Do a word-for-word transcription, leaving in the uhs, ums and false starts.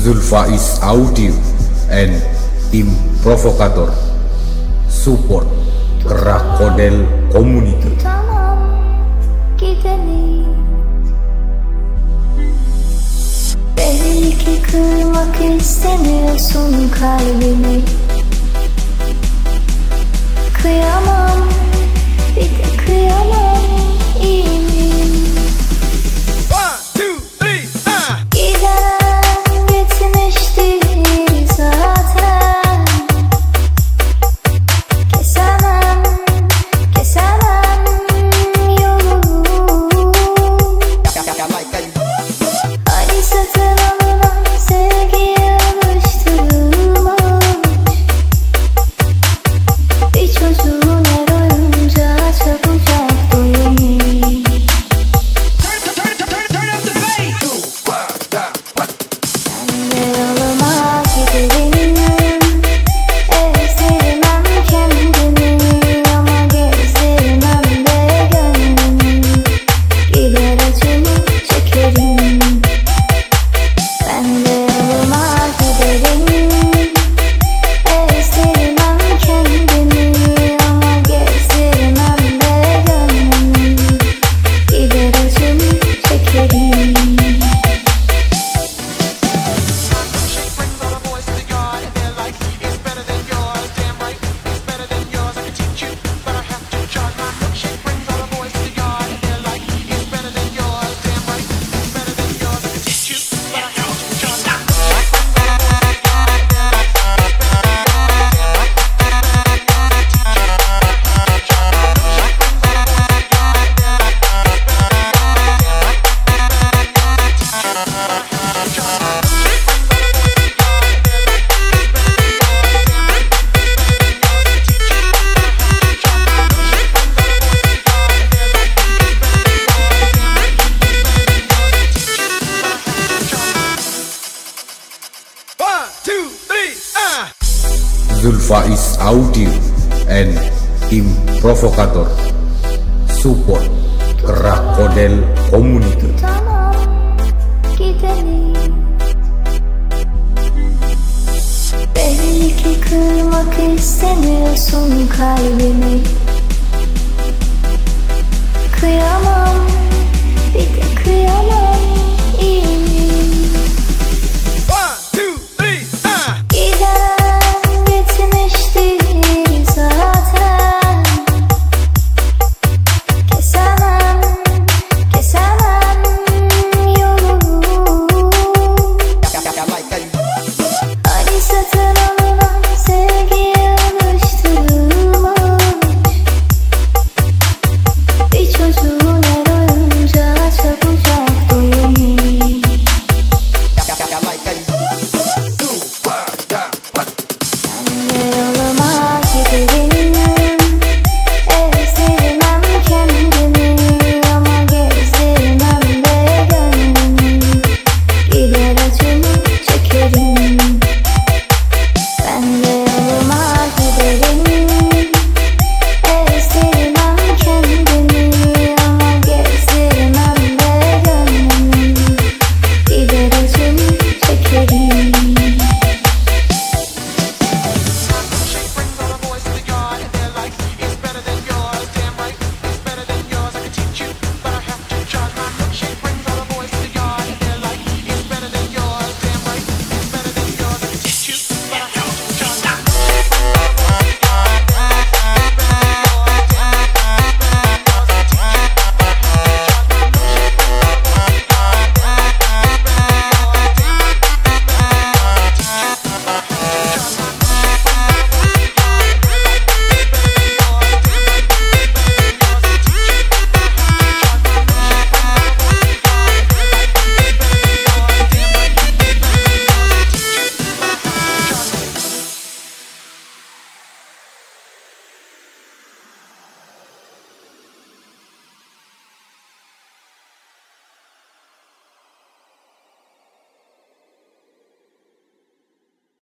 Zulfais Audio and tim Provokator support Krakodel Community. Tamam, gidelim. Belki kırmak istemiyorsun kalbimi. Kıyamam, bir de kıyamam, iyi miyim? One, two, three, ah! Giden gitmiştir zaten. Kesemem, kesemem yolu. Hani satın alınan sevgiye alıştırılmış bir çocuğun her oyuncağı çabucak doyumlu. Ben de yoluma giderim, ezdirmem kendimi ama gezdirmem de gönlümü. Gider acımı çekerim. Ben de yoluma giderim, ezdirmem kendimi ama gezdirmem de gönlümü. Gider acımı çekerim. One, two, three, ah! Zulfais Audio and tim Provokator support Krakodel Community. Tamam, gidelim. Belki kırmak istemiyorsun kalbimi. Kıyamam,